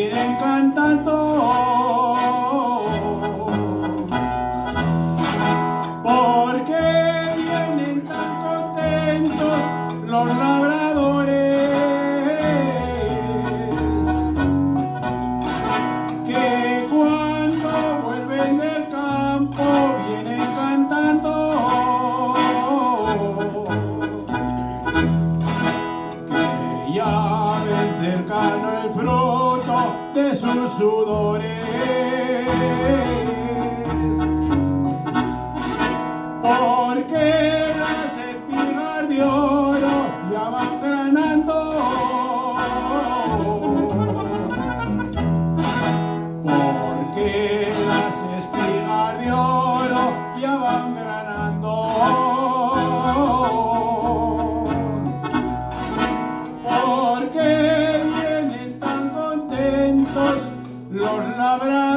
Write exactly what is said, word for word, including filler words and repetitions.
vienen cantando, porque vienen tan contentos los labradores, que cuando vuelven del campo vienen cantando, que ya ven cercano el fruto de sus sudores, porque las espigas de oro ya van granando, porque las espigas de oro ya van granando, porque vienen tan contentos los labradores.